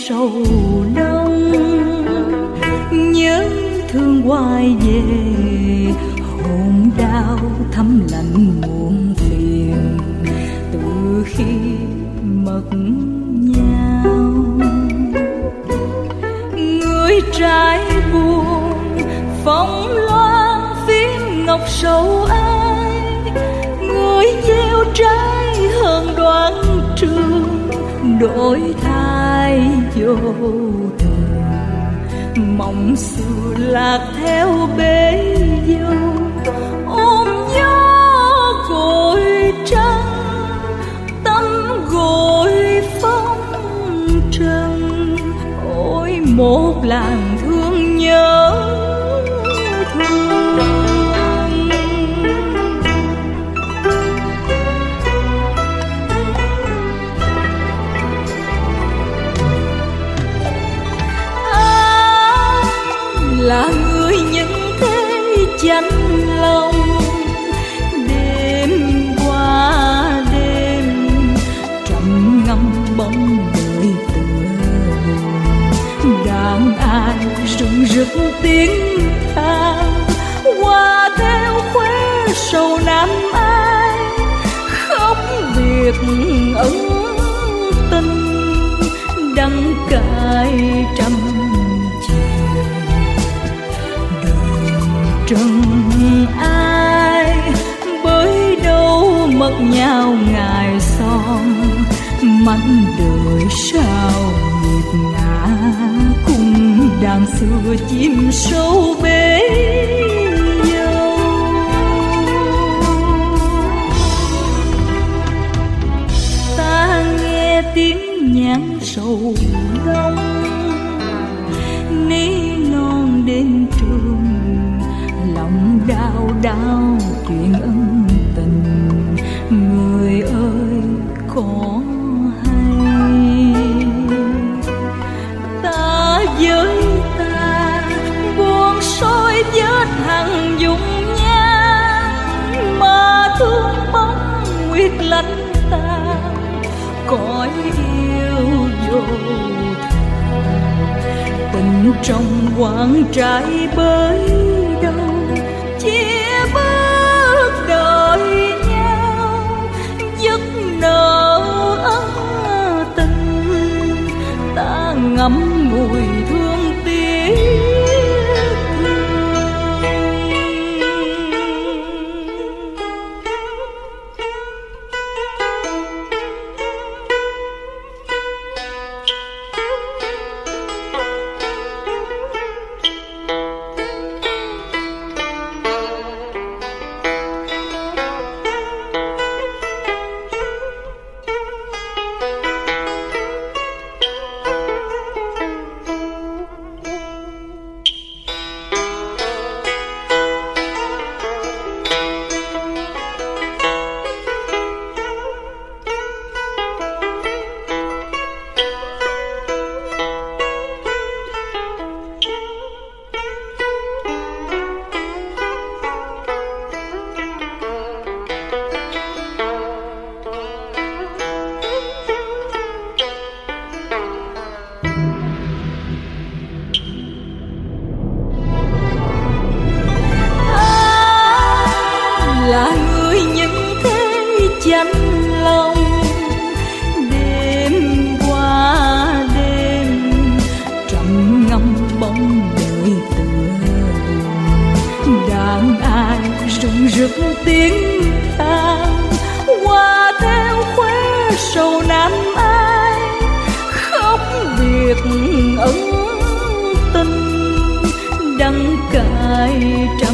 sầu đông, nhớ thương hoài về hồn đau thấm lạnh muộn phiền từ khi mất nhau. Người trai buồn phong loan phím ngọc sầu ai, người gieo trái hơn đoán trường đổi thay vô thường. Mộng xưa lạc theo bể dâu, ôm gió cội trăng, tâm gội phong trần. Ôi một làng thương nhớ thương. Là người những thế chánh lòng, đêm qua đêm trầm ngâm bóng đời tựa. Đàn ai rừng rực tiếng than, qua theo khuê sầu nam ai, khóc biệt ân tình đắng cay trăm trần ai. Bởi đâu mất nhau ngày son, mảnh đời sao nghiệt ngã, cùng đàn xưa chim sâu bể dâu. Ta nghe tiếng nhạc sầu đông, ní non đến trường lòng đau đau chuyện ân tình. Người ơi có hay ta với ta buồn soi vết hằn dung nhan, mà thương bóng nguyệt lạnh tàn cõi yêu vô tình. Trong quãng trái bới đâu chia bước đợi nhau, giấc nở ân tình ta ngậm ngùi thương tiếc. Là người những thế chánh lòng, đêm qua đêm trầm ngâm bóng đời tựa. Đàn ai rừng rực tiếng than, qua theo khuê sầu nam ai, khóc biệt ân tình đắng cay trăm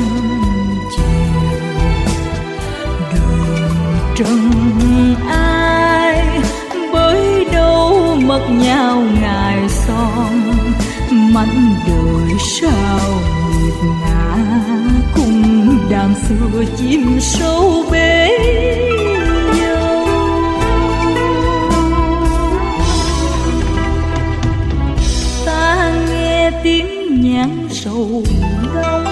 trần ai. Bởi đâu mất nhau ngày son, mảnh đời sao nghiệt ngã, cùng đàn xưa chim sâu bể dâu. Ta nghe tiếng nhạc sầu đông,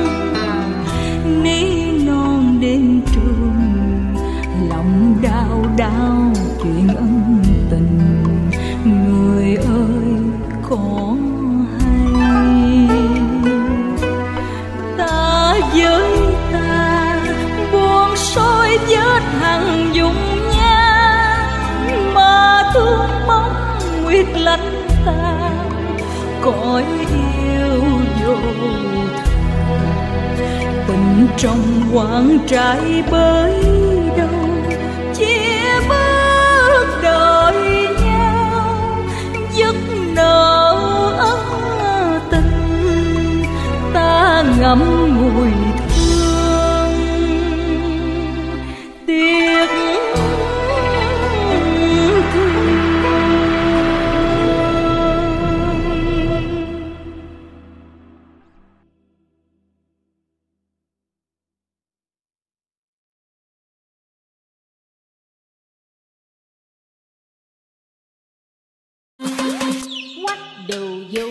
ní non đến trường lòng đau đau chuyện ân tình. Người ơi ngàn dung nhan mà thương bóng nguyệt lạnh tàn, cõi yêu vô tình trong quãng trái bới đâu, chia bước đợi nhau giấc nở ân tình, ta ngậm ngùi thương tiếc thương. What do you